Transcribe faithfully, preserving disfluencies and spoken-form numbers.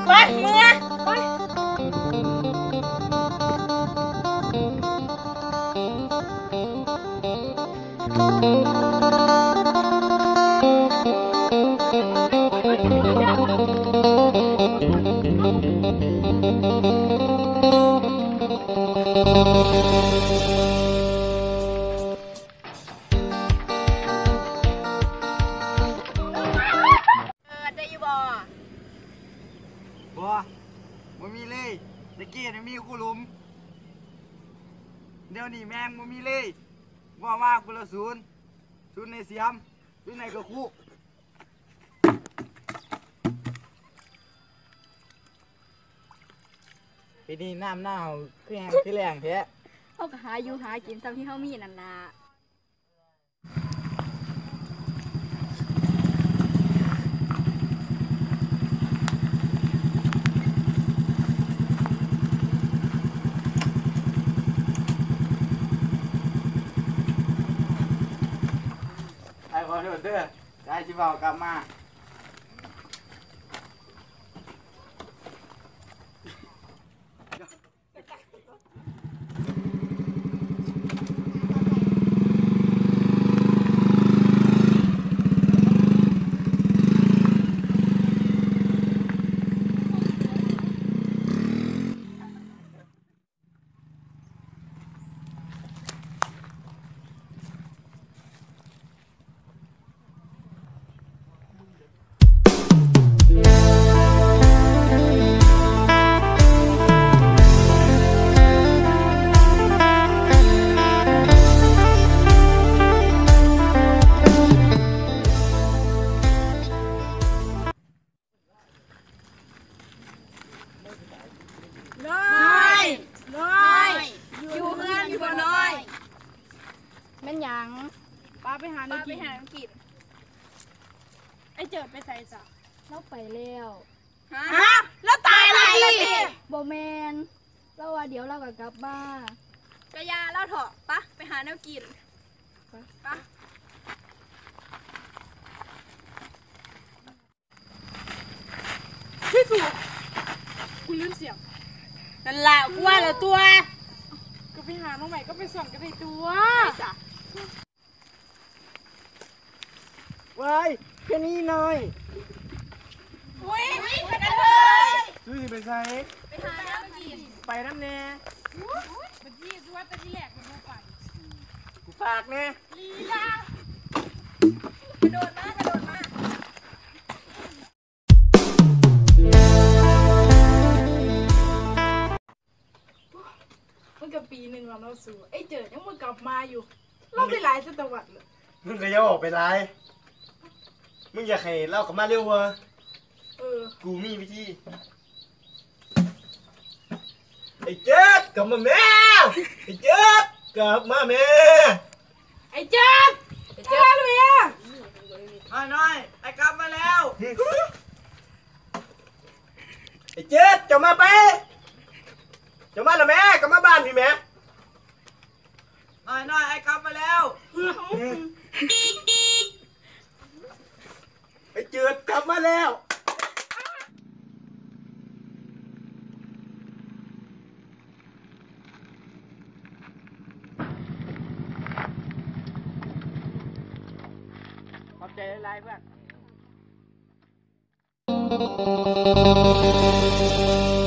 ไปเมื่อไปบัวบ่มีเลยตะกี้น่ะมีกูหลุมเดี๋ยวนี้แม่งบ่มีเลยว่าว่ากูละศูนย์ศูนย์ในเสียมศูนย์ในกระคุปีนี้น้ำหนาวคือแห้งคือแรงแท้เขาก็หาอยู่หากินตามที่เขามีนั่นล่ะไอ้ขอโทษเด้อได้ชิบเอากลับมาน้อยน้อยอยู่เพื่อนอยู่บ่น้อยแม่นหยังป้าไปหาป้าไปหาน้ำกินไอ้เจิดไปใส่จ้ะเราไปแล้วฮะแล้วตายอะไรบ่แมนเราว่าเดี๋ยวเราก็กลับบ้านกระยาเล่าเถอะปะไปหาน้ำกินปะพี่สุคุณลืมเสียงนั่นแหละกูว่าแล้วตัวก็ไปหาน้องใหม่ก็ไปส่องกันในตัวว้ายแค่นี้หน่อยอุ้ยไปกันเลยซื้อไปใส่ไปหาน้ำกินไปน้ำแน่บัดนี้สวัสดิ์ที่แหลกมันไม่ไปกูฝากแน่ลีลากระโดดมากระโดดมามันกับปีหนึ่งแล้วเราสู้ไอ้เจิดยังมันกลับมาอยู่เราไปหลายจังหวัดเลยมึงก็อย่าออกไปไล่มึงอยากให้เล่ากลับมาเร็ววะเออกูมีวิธีไอ้เจ๊ดกลับมาแม่ไอ้เจ๊ดกลับมาแม่ไอ้เจิดไอ้เจิดเลยอ่ะน้อยน้อยไอ้กลับมาแล้วไอ้เจ๊ดจะมาไปจะมาละแม่กลับมาบ้านพี่แม่น้อยน้อยไอ้กลับมาแล้วไอ้เจิดกลับมาแล้วขอบใจหลายๆเพื่อน